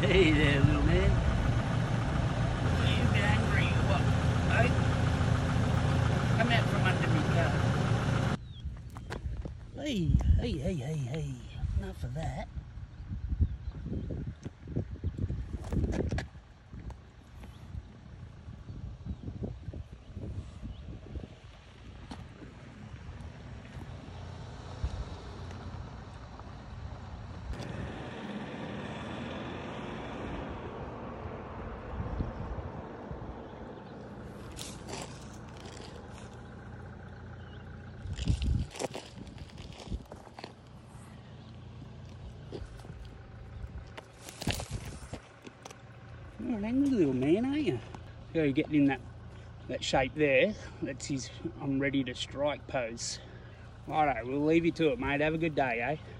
Hey there, little man. Are you a bit angry or what? Hey? Come out from under me car. Hey. Enough of that. You're an angry little man, aren't you? Go getting in that shape there. That's his I'm ready to strike pose. Alright, we'll leave you to it, mate. Have a good day, eh?